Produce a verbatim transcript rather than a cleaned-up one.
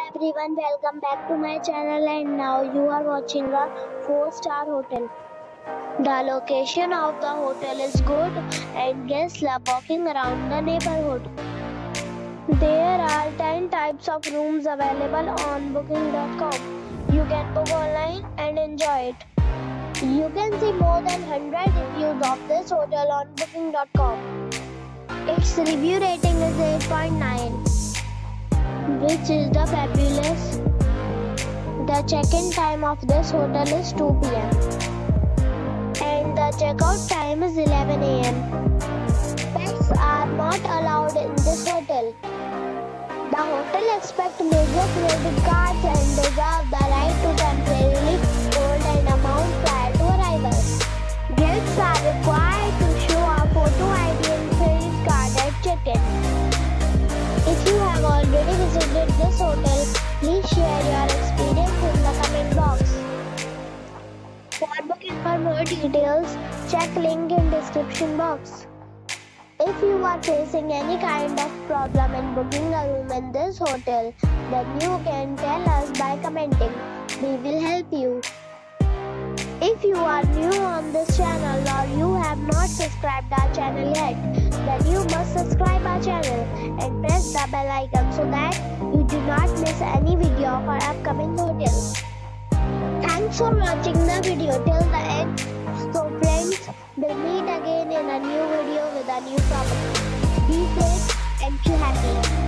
everyone, welcome back to my channel, and now you are watching a four star hotel. The location of the hotel is good and guests love walking around the neighborhood. There are ten types of rooms available on booking dot com. You can book online and enjoy it. You can see more than one hundred reviews of this hotel on booking dot com. Its review rating is eight point nine, which is the fabulous. The check-in time of this hotel is two p m and the check-out time is eleven a m Pets are not allowed in this hotel. The hotel accepts major credit cards and reserves the right to temporarily hold an amount prior to arrival. Guests are required to show a photo I D and credit card at check-in. If you have already visited this hotel, please share your experience in the comment box. For booking or more details, check link in description box. If you are facing any kind of problem in booking a room in this hotel, then you can tell us by commenting. We will help you. If you are new on this channel or you have not subscribed our channel yet, then you must subscribe our channel and press the bell icon so that you do not miss any video of our upcoming hotels. Thanks for watching the video till the end. So friends, we'll meet again in a new video with a new property. Be safe and be happy.